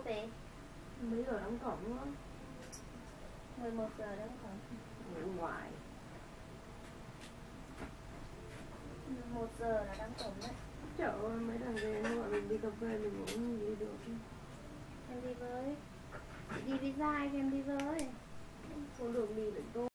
về? Mấy giờ đóng cổng nữa? 11 giờ đóng cổng. Ở ngoài 1 giờ là đóng cổng đấy. trời ơi, mấy thằng về nó gọi mình đi cà phê mình cũng đi được. Em đi với. Chị đi với Giai, em đi với. Không được đi để tôi